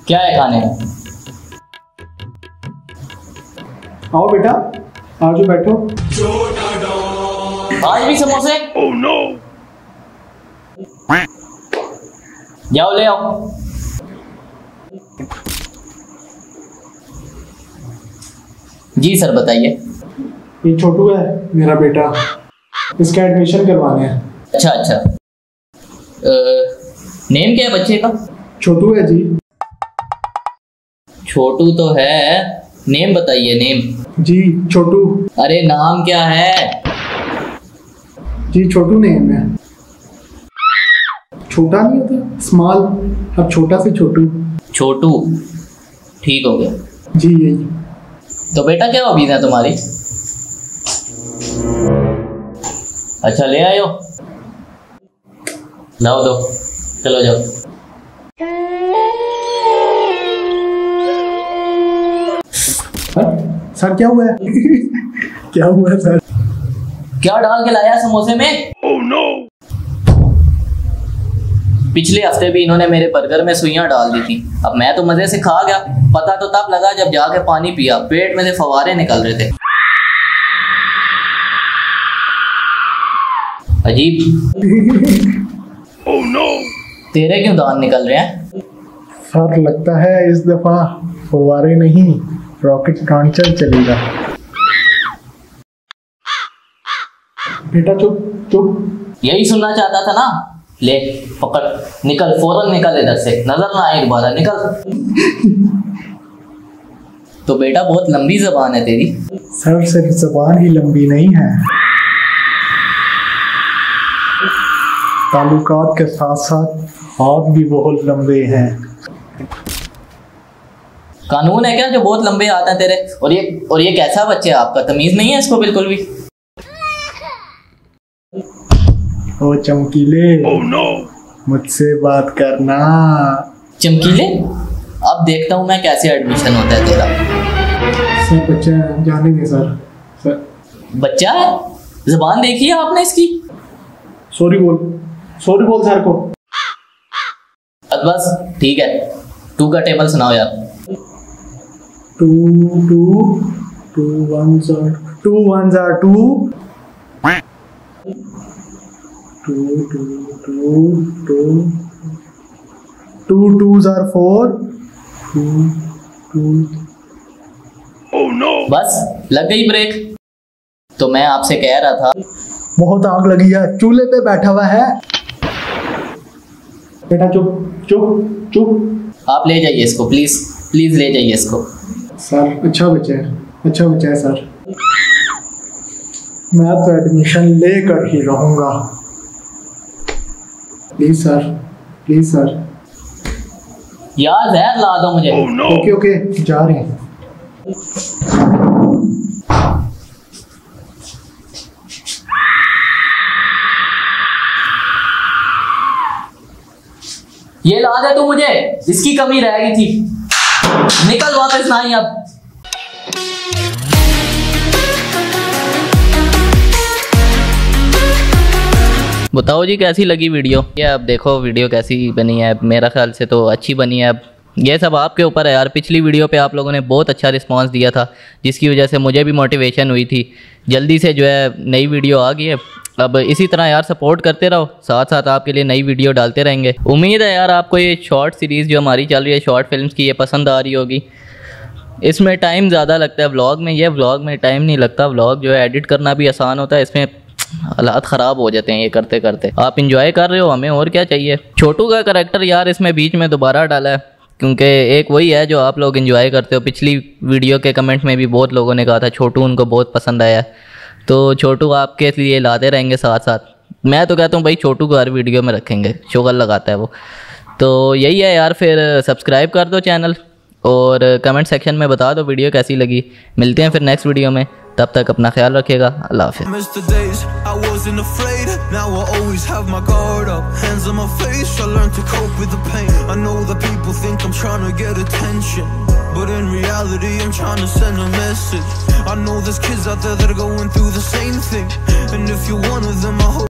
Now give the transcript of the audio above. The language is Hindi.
क्या है खाने में? आओ बेटा, आज बैठो। आज भी समोसे? Oh no! जाओ ले आओ। जी सर बताइए। ये छोटू है मेरा बेटा, इसका एडमिशन करवाने हैं। अच्छा अच्छा। नेम क्या है बच्चे का? छोटू है जी। छोटू तो है, नेम बताइए नेम। जी छोटू। अरे नाम क्या है? जी छोटू नेम है। छोटा नहीं होता स्मॉल, अब छोटा से छोटू। छोटू, ठीक हो गया। जी यही। तो बेटा क्या हॉबीज है तुम्हारी? अच्छा ले आयो, लाओ दो, चलो जाओ। सर क्या हुआ है? क्या हुआ है सर? क्या डाल के लाया समोसे में? Oh no! पिछले हफ्ते भी इन्होंने मेरे बर्गर में सुइयां डाल दी थी। अब मैं तो मजे से खा गया, पता तो तब लगा जब जाके पानी पिया, पेट में से फवारे निकल रहे थे। अजीब। Oh no! तेरे क्यों दांत निकल रहे हैं? सर लगता है इस दफा फव्वारे नहीं, रॉकेट लॉन्चर चलेगा। बेटा चुप चुप। यही सुनना चाहता था ना। ले पकड़, निकल, फौरन निकल इधर से, नजर ना आए दोबारा, निकल। तो बेटा बहुत लंबी जबान है तेरी। सर सिर्फ जबान ही लंबी नहीं है, ताल्लुकात के साथ साथ हाथ भी बहुत लंबे हैं। कानून है क्या जो बहुत लंबे आते हैं तेरे? और ये कैसा बच्चा है आपका? तमीज नहीं है इसको बिल्कुल भी। ओ चमकीले, Oh no! मुझसे बात करना। चमकीले, अब देखता हूँ मैं कैसे एडमिशन होता है तेरा। सर बच्चा जाने दे सर। सर बच्चा है, जबान देखी है आपने इसकी? सॉरी बोल सर को। बस ठीक है, 2 का टेबल सुनाओ यार। 2 1s are 2 1s are 2 2 2s are 4 2 Oh no! बस लग गई ब्रेक। तो मैं आपसे कह रहा था, बहुत आग लगी है, चूल्हे पे बैठा हुआ है। बेटा चुप चुप चुप। आप ले जाइए इसको, प्लीज प्लीज ले जाइए इसको। सर अच्छा बच्चा है सर। मैं तो एडमिशन लेकर ही रहूंगा। Please sir. यार जहर ला दो मुझे। Oh no! ओके जा रहे हैं। ये ला दे तू मुझे, इसकी कमी रह गई थी। निकल वापस ना ही अब। बताओ जी कैसी लगी वीडियो? ये अब देखो वीडियो कैसी बनी है। मेरा ख्याल से तो अच्छी बनी है। अब ये सब आपके ऊपर है यार। पिछली वीडियो पे आप लोगों ने बहुत अच्छा रिस्पांस दिया था, जिसकी वजह से मुझे भी मोटिवेशन हुई थी। जल्दी से जो है नई वीडियो आ गई है। अब इसी तरह यार सपोर्ट करते रहो, साथ साथ आपके लिए नई वीडियो डालते रहेंगे। उम्मीद है यार आपको ये शॉर्ट सीरीज़ जो हमारी चल रही है शॉर्ट फिल्म्स की, ये पसंद आ रही होगी। इसमें टाइम ज़्यादा लगता है व्लॉग में, ये व्लॉग में टाइम नहीं लगता। व्लॉग जो है एडिट करना भी आसान होता है, इसमें हालात ख़राब हो जाते हैं ये करते करते। आप इंजॉय कर रहे हो, हमें और क्या चाहिए। छोटू का करैक्टर यार इसमें बीच में दोबारा डाला है, क्योंकि एक वही है जो आप लोग इंजॉय करते हो। पिछली वीडियो के कमेंट में भी बहुत लोगों ने कहा था छोटू उनको बहुत पसंद आया, तो छोटू आपके लिए लाते रहेंगे साथ साथ। मैं तो कहता हूँ भाई छोटू को हर वीडियो में रखेंगे, शुगर लगाता है वो। तो यही है यार, फिर सब्सक्राइब कर दो चैनल और कमेंट सेक्शन में बता दो वीडियो कैसी लगी। मिलते हैं फिर नेक्स्ट वीडियो में, तब तक अपना ख्याल रखिएगा। अल्लाह हाफिज़।